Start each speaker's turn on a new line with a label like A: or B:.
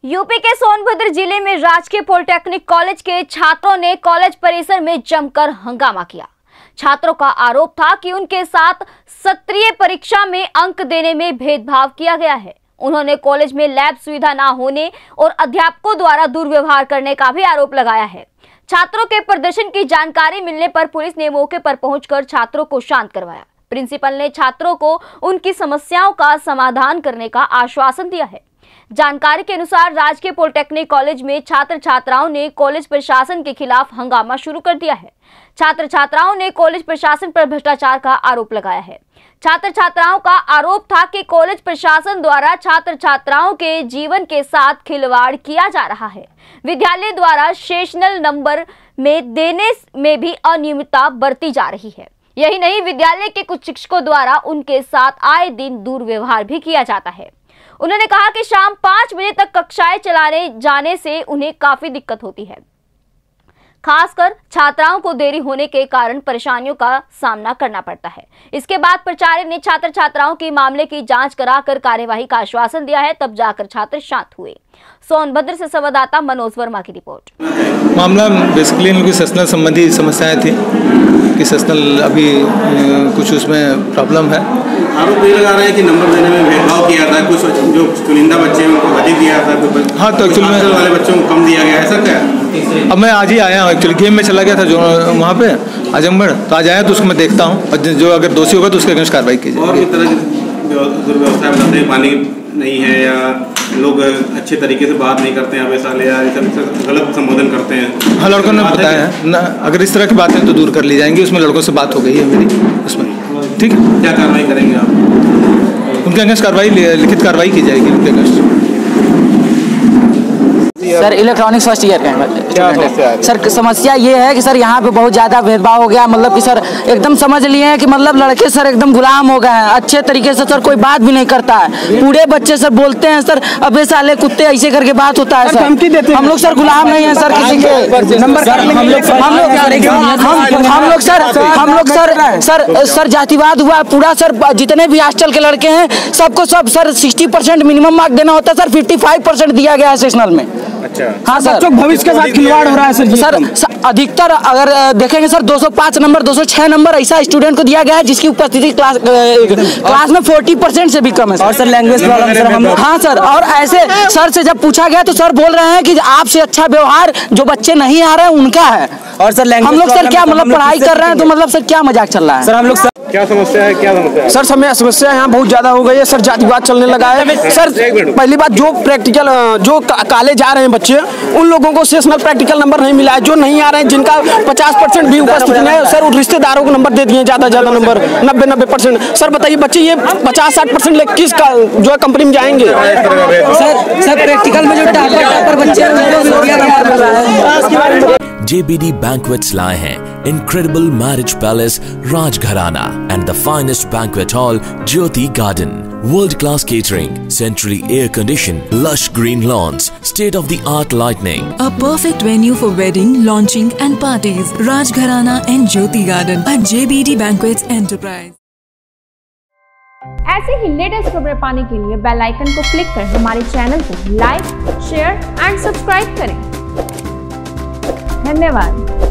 A: UP के सोनभद्र जिले में राजकीय पॉलिटेक्निक कॉलेज के छात्रों ने कॉलेज परिसर में जमकर हंगामा किया। छात्रों का आरोप था कि उनके साथ सत्रीय परीक्षा में अंक देने में भेदभाव किया गया है। उन्होंने कॉलेज में लैब सुविधा न होने और अध्यापकों द्वारा दुर्व्यवहार करने का भी आरोप लगाया है। छात्रों के प्रदर्शन की जानकारी मिलने पर पुलिस ने मौके पर पहुंचकर छात्रों को शांत करवाया। प्रिंसिपल ने छात्रों को उनकी समस्याओं का समाधान करने का आश्वासन दिया है। जानकारी के अनुसार राजकीय पॉलिटेक्निक कॉलेज में छात्र छात्राओं ने कॉलेज प्रशासन के खिलाफ हंगामा शुरू कर दिया है। छात्र छात्राओं ने कॉलेज प्रशासन पर भ्रष्टाचार का आरोप लगाया है। छात्र छात्राओं का आरोप था कि कॉलेज प्रशासन द्वारा छात्र छात्राओं के जीवन के साथ खिलवाड़ किया जा रहा है। विद्यालय द्वारा सेशनल नंबर में देने में भी अनियमितता बरती जा रही है। यही नहीं, विद्यालय के कुछ शिक्षकों द्वारा उनके साथ आए दिन दुर्व्यवहार भी किया जाता है। उन्होंने कहा कि शाम 5 बजे तक कक्षाएं चलाने जाने से उन्हें काफी दिक्कत होती है। खासकर छात्राओं को देरी होने के कारण परेशानियों का सामना करना पड़ता है। इसके बाद प्राचार्य ने छात्र छात्राओं के मामले की जांच कराकर कार्यवाही का आश्वासन दिया है, तब जाकर छात्र शांत हुए। सोनभद्र से संवाददाता मनोज वर्मा की रिपोर्ट।
B: मामला बेसिकली उनकी सेशनल संबंधी समस्याएं थी कि सेशनल अभी कुछ उसमें प्रॉब्लम है।
C: आरोप ये लगा रहे हैं कि नंबर देने में भेदभाव किया था, कुछ जो चुनिंदा बच्चे हैं उनको अधिक दिया था,
B: हाँ तो एक्चुअली में
C: वाले बच्चों को कम दिया गया, ऐसा क्या?
B: अब मैं आज ही आया हूँ, एक्चुअली गेम में चला गया था जो वहाँ पे आजमगढ़, तो आज आया तो उसको मैं देखता हूँ और जो अगर दोषी होगा तो उसके अगेंस्ट कार्रवाई की जाएगी।
C: और भी तरह की दुर्व्यवस्था बताते हैं, पानी नहीं है या लोग अच्छे तरीके से बात नहीं करते हैं, वैसा या गलत संबोधन करते हैं।
B: हाँ, लड़कों ने बताया है ना, अगर इस तरह की बातें तो दूर कर ली जाएंगी। उसमें लड़कों से बात हो गई है मेरी उसमें। ठीक है,
C: क्या कार्रवाई करेंगे आप?
B: उनके अगेंस्ट कार्रवाई, लिखित कार्रवाई की जाएगी उनके against.
D: Sir electronics first year का है सर। समस्या ये है कि सर यहाँ पे बहुत ज़्यादा भेदभाव हो गया। मतलब कि सर एकदम समझ लिए हैं कि मतलब लड़के सर एकदम गुलाम हो गए हैं। अच्छे तरीके से सर कोई बात भी नहीं करता है। पूरे बच्चे सर बोलते हैं सर अबे साले कुत्ते, ऐसे करके बात होता है सर। हम लोग सर गुलाम नहीं है सर किसी के। सर जातिवाद हुआ पूरा सर। जितने भी हॉस्टल के लड़के हैं सबको सब सर 60% मिनिमम मार्क देना होता है सर। 55% दिया गया है सेशनल में।
C: अच्छा,
D: हाँ सर, बच्चों भविष्य के साथ खिलवाड़ हो रहा है सर। अधिकतर अगर देखेंगे सर 205 नंबर 206 नंबर ऐसा स्टूडेंट को दिया गया है जिसकी उपस्थिति क्लास में 40% से भी कम है सर। और सर लैंग्वेज प्रॉब्लम सर हम। हाँ सर, और ऐसे सर से जब पूछा गया तो सर बोल रहे हैं कि आपसे अच्छा व्यवहार जो बच्चे नहीं आ रहे हैं उनका है। और सर हम लोग सर क्या मतलब पढ़ाई कर रहे हैं तो मतलब सर क्या मजाक चल रहा है सर। हम लोग सर
C: क्या समस्या है, क्या समस्या है?
E: सर समस्या यहाँ बहुत ज्यादा हो गई है सर। जातिवाद चलने लगा है सर। पहली बात, जो प्रैक्टिकल जो कॉलेज जा रहे हैं बच्चे उन लोगों को सेशनल प्रैक्टिकल नंबर नहीं मिला है। जो नहीं आ रहे हैं जिनका 50% भी उपस्थिति नहीं है सर, वो रिश्तेदारों को नंबर दे दिए ज्यादा नंबर 90% सर। बताइए बच्चे ये 50-60% लेकर किस का जो है कंपनी में जाएंगे
D: सर प्रैक्टिकल में जो टॉपर बच्चे हैं।
F: JBD Banquets लाए हैं Incredible Marriage Palace Rajgharana and the finest banquet hall Jyoti Garden. World-class catering, centrally air-conditioned, lush green lawns, state-of-the-art lighting.
G: A perfect venue for wedding, launching and parties. Rajgharana and Jyoti Garden at JBD Banquets Enterprise.
H: ऐसे ही latest खबरें पाने के लिए bell icon को click कर हमारे channel को like, share and subscribe करें। धन्यवाद।